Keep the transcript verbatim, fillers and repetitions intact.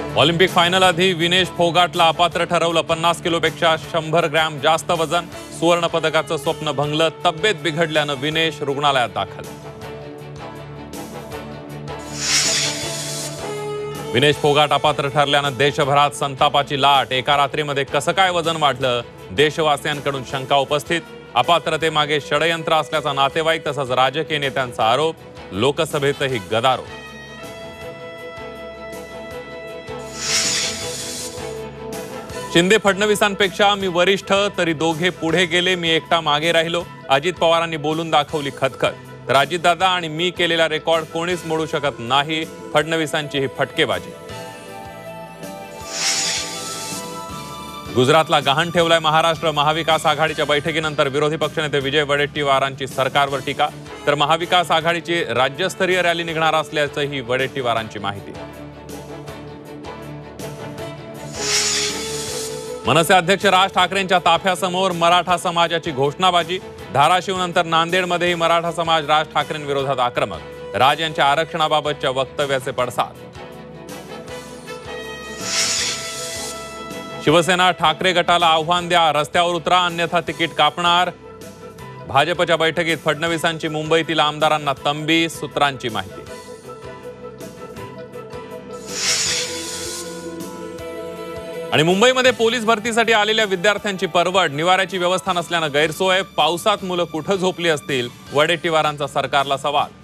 Olympic final आधी विनेश फोगाटला अपात्र ठरवलं. पन्नास किलोपेक्षा शंभर ग्रॅम जास्त वजन. सुवर्ण पदकाचं स्वप्न भंगलं. तब्येत बिघडल्यानं विनेश रुग्णालयात दाखल. विनेश फोगाट अपात्र ठरल्यानं देशभरात संतापाची लाट. एका रात्रीमध्ये कसं काय वजन वाढलं? देशवासियांकडून शंका उपस्थित. अपात्रतेमागे षडयंत्र असल्याचा नातेवाईक तसंच राजकीय नेत्यांचा आरोप. लोकसभेतही गदारोळ. शिंदे फडणवीसांपेक्षा मी वरिष्ठ, तरी दोघे पुढे गेले, मी एकटा मागे राहिलो. अजित पवारांनी बोलून दाखवली खतखत. तर अजितदादा आणि मी केलेला रेकॉर्ड कोणीच मोडू शकत नाही. फडणवीसांची ही फटकेबाजी. गुजरातला गहाण ठेवलाय महाराष्ट्र. महाविकास आघाडीच्या बैठकीनंतर विरोधी पक्षनेते विजय वडेट्टीवारांची सरकारवर टीका. तर महाविकास आघाडीची राज्यस्तरीय रॅली निघणार असल्याचंही वडेट्टीवारांची माहिती. मनसे अध्यक्ष राज ठाकरेंच्या ताफ्यासमोर मराठा समाजाची घोषणाबाजी. धाराशिवनंतर नांदेडमध्येही मराठा समाज राज ठाकरेंविरोधात आक्रमक. राज यांच्या आरक्षणाबाबतच्या वक्तव्याचे पडसाद. शिवसेना ठाकरे गटाला आव्हान द्या, रस्त्यावर उतरा अन्यथा तिकीट कापणार. भाजपच्या बैठकीत फडणवीसांची मुंबईतील आमदारांना तंबी. सूत्रांची माहिती. आणि मुंबईमध्ये पोलीस भरतीसाठी आलेल्या विद्यार्थ्यांची परवड. निवाऱ्याची व्यवस्था नसल्यानं गैरसोय. पावसात मुलं कुठं झोपली असतील? वडेट्टीवारांचा सरकारला सवाल.